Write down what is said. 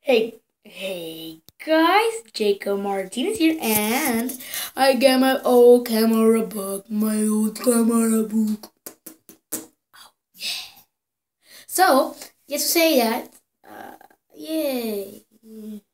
Hey guys, Jacob Martinez here, and I got my old camera book, So, just to say that, yay.